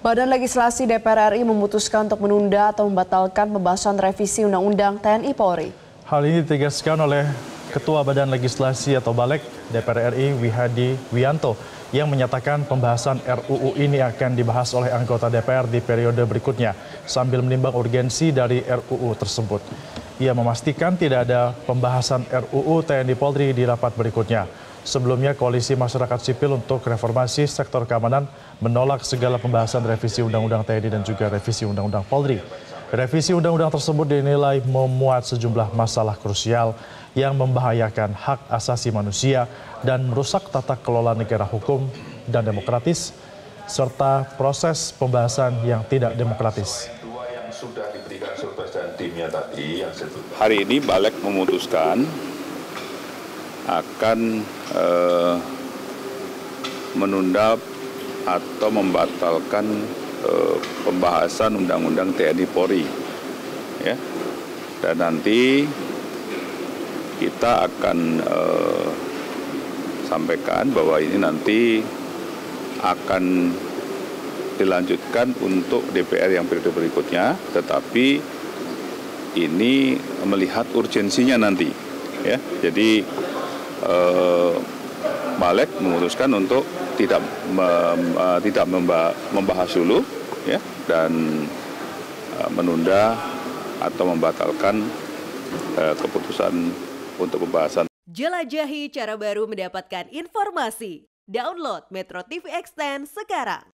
Badan Legislasi DPR RI memutuskan untuk menunda atau membatalkan pembahasan revisi Undang-Undang TNI Polri. Hal ini ditegaskan oleh Ketua Badan Legislasi atau Balek DPR RI Wihadi Wianto yang menyatakan pembahasan RUU ini akan dibahas oleh anggota DPR di periode berikutnya sambil menimbang urgensi dari RUU tersebut. Ia memastikan tidak ada pembahasan RUU TNI Polri di rapat berikutnya. Sebelumnya, Koalisi Masyarakat Sipil untuk Reformasi Sektor Keamanan menolak segala pembahasan revisi Undang-Undang TNI dan juga revisi Undang-Undang Polri. Revisi Undang-Undang tersebut dinilai memuat sejumlah masalah krusial yang membahayakan hak asasi manusia dan merusak tata kelola negara hukum dan demokratis, serta proses pembahasan yang tidak demokratis. Hari ini Balek memutuskan akan menunda atau membatalkan pembahasan Undang-Undang TNI Polri, ya. Dan nanti kita akan sampaikan bahwa ini nanti akan dilanjutkan untuk DPR yang periode berikutnya, tetapi ini melihat urgensinya nanti, ya. Jadi Balek memutuskan untuk tidak membahas dulu, ya, dan menunda atau membatalkan keputusan untuk pembahasan. Jelajahi cara baru mendapatkan informasi. Download Metro TV Extend sekarang.